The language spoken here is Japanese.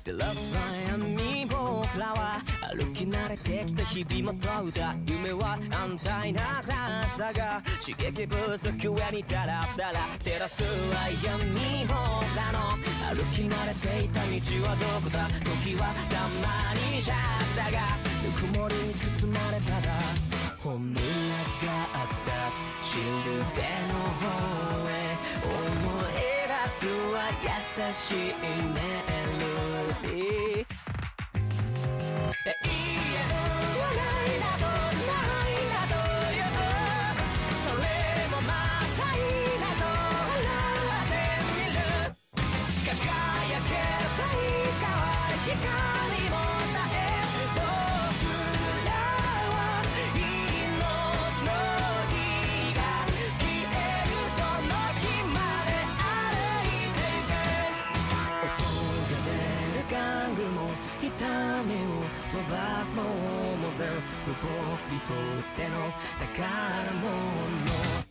照らす闇僕らは歩き慣れてきた日々も問うた夢は安泰な暮らしだが刺激不足上にダラダラ照らすは闇僕らの歩き慣れていた道はどこだ時はたまにじゃったがぬくもりに包まれたら本音があったシルベの方へ思い出すは優しいメロディー永遠はないなどないなど言うそれもまたいいなと笑ってみる輝けばいつかは光も絶え僕らは命の火が消えるその日まで歩いてゆけ音が出る玩具も痛みを飛ばすのも全部僕にとっての宝物